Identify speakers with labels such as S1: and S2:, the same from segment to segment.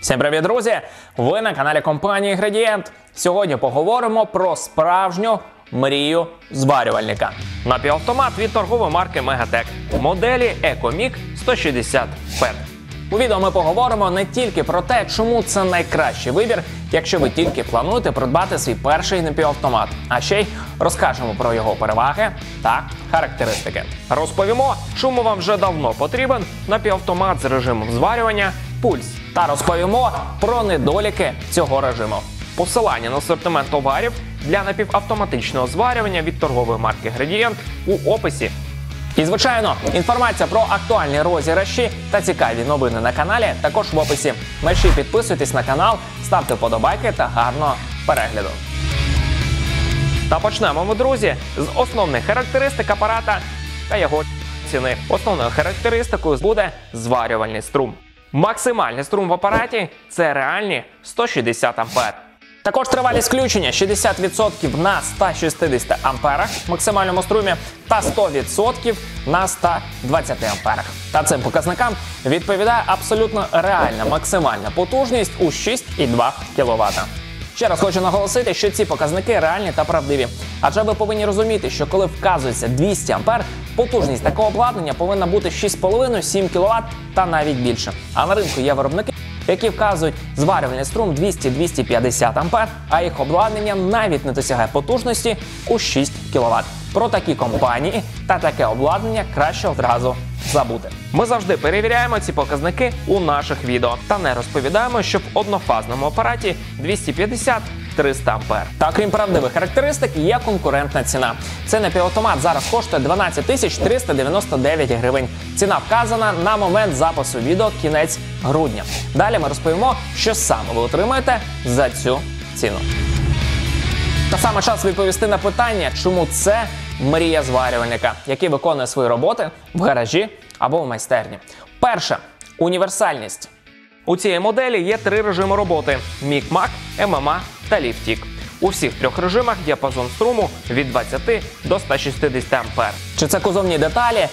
S1: Всім привіт, друзі! Ви на каналі компанії Ingredient. Сьогодні поговоримо про справжню мрію зварювальника. Напівавтомат від торгової марки Megatech. Моделі EcoMig 160 PET. У відео ми поговоримо не тільки про те, чому це найкращий вибір, якщо ви тільки плануєте придбати свій перший напівавтомат, а ще й розкажемо про його переваги та характеристики. Розповімо, чому вам вже давно потрібен напівавтомат з режимом зварювання Pulse. Та розповімо про недоліки цього режиму. Посилання на асортимент товарів для напівавтоматичного зварювання від торгової марки Ingredient у описі. І, звичайно, інформація про актуальні розіграші та цікаві новини на каналі також в описі. Мерші підписуйтесь на канал, ставте вподобайки та гарного перегляду. Та почнемо ми, друзі, з основних характеристик апарата та його ціни. Основною характеристикою буде зварювальний струм. Максимальний струм в апараті – це реальні 160 А. Також тривалість включення 60% на 160 амперах в максимальному струмі та 100% на 120 амперах. Та цим показникам відповідає абсолютно реальна максимальна потужність у 6,2 кВт. Ще раз хочу наголосити, що ці показники реальні та правдиві. Адже ви повинні розуміти, що коли вказується 200 А, потужність такого обладнання повинна бути 6,5-7 кВт та навіть більше. А на ринку є виробники, які вказують зварювальний струм 200-250 А, а їх обладнання навіть не досягає потужності у 6 кВт. Про такі компанії та таке обладнання краще одразу забути. Ми завжди перевіряємо ці показники у наших відео та не розповідаємо, що в однофазному апараті 250-300 А. Та крім правдивих характеристик, є конкурентна ціна. Цей напівавтомат зараз коштує 12 399 гривень. Ціна вказана на момент запису відео кінець грудня. Далі ми розповімо, що саме ви отримаєте за цю ціну. Та саме час відповісти на питання, чому це мрія зварювальника, який виконує свої роботи в гаражі або в майстерні. Перше – універсальність. У цієї моделі є 3 режими роботи – Mic-Mac, MMA та Lift-Tick. У всіх 3 режимах діапазон струму від 20 до 160 А. Чи це кузовні деталі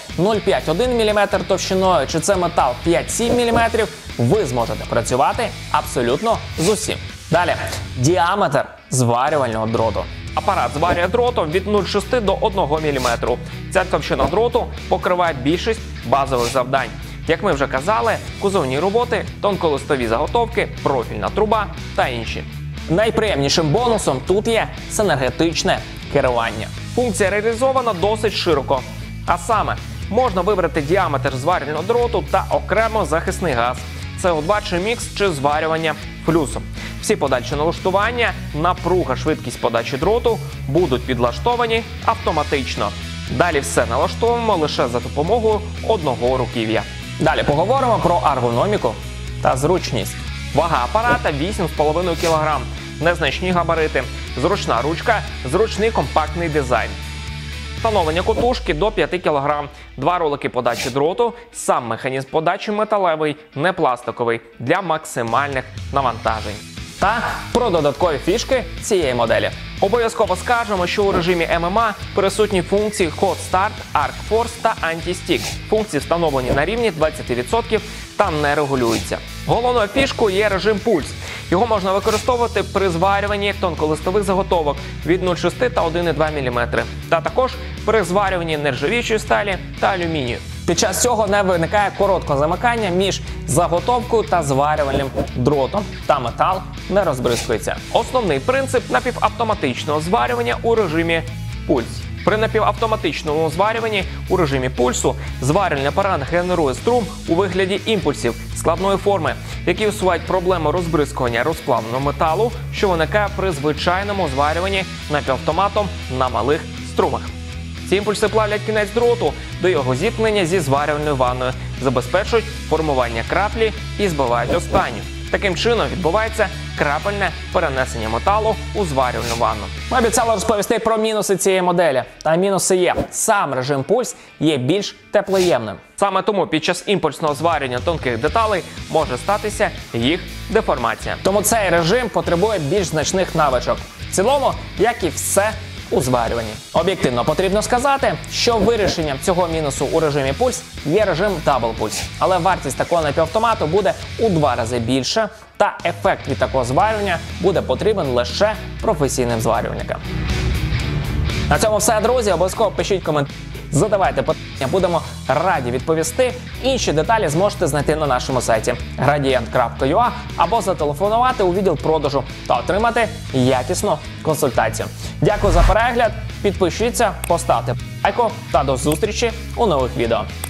S1: 0,5-1 мм товщиною, чи це метал 5-7 мм, ви зможете працювати абсолютно з усім. Далі – діаметр зварювального дроту. Апарат зварює дротом від 0,6 до 1 мм. Ця товщина дроту покриває більшість базових завдань. Як ми вже казали, кузовні роботи, тонколистові заготовки, профільна труба та інші. Найприємнішим бонусом тут є синергетичне керування. Функція реалізована досить широко. А саме, можна вибрати діаметр зварювального дроту та окремо захисний газ. СО2 чи мікс чи зварювання флюсом. Всі подальші налаштування, напруга, швидкість подачі дроту будуть підлаштовані автоматично. Далі все налаштовуємо лише за допомогою одного руків'я. Далі поговоримо про ергономіку та зручність. Вага апарата 8,5 кг. Незначні габарити. Зручна ручка, зручний компактний дизайн. Встановлення котушки до 5 кг. 2 ролики подачі дроту. Сам механізм подачі металевий, не пластиковий, для максимальних навантажень. Та про додаткові фішки цієї моделі. Обов'язково скажемо, що у режимі MMA присутні функції Hot Start, Arc Force та Anti-Stick. Функції встановлені на рівні 20% та не регулюються. Головною фішкою є режим Pulse. Його можна використовувати при зварюванні тонколистових заготовок від 0,6 та 1,2 мм. Та також при зварюванні нержавіючої сталі та алюмінію. Під час цього не виникає короткого замикання між заготовкою та зварювальним дротом, та метал не розбризкується. Основний принцип напівавтоматичного зварювання у режимі Pulse. При напівавтоматичному зварюванні у режимі пульсу зварювальний апарат генерує струм у вигляді імпульсів складної форми, які усувають проблему розбризкування розплавленого металу, що виникає при звичайному зварюванні напівавтоматом на малих струмах. Ці імпульси плавлять кінець дроту до його зіткнення зі зварювальною ванною, забезпечують формування краплі і збивають останню. Таким чином відбувається крапельне перенесення металу у зварювальну ванну. Ми обіцяли розповісти про мінуси цієї моделі. Та мінуси є. Сам режим Pulse є більш теплоємним. Саме тому під час імпульсного зварювання тонких деталей може статися їх деформація. Тому цей режим потребує більш значних навичок. В цілому, як і все у зварюванні. Об'єктивно потрібно сказати, що вирішенням цього мінусу у режимі пульс є режим Double Pulse. Але вартість такого напівавтомату буде у 2 рази більше, та ефект від такого зварювання буде потрібен лише професійним зварювальникам. На цьому все, друзі. Обов'язково пишіть коментарі, задавайте питання, будемо раді відповісти. Інші деталі зможете знайти на нашому сайті gradient.ua або зателефонувати у відділ продажу та отримати якісну консультацію. Дякую за перегляд, підпишіться, поставте лайк та до зустрічі у нових відео.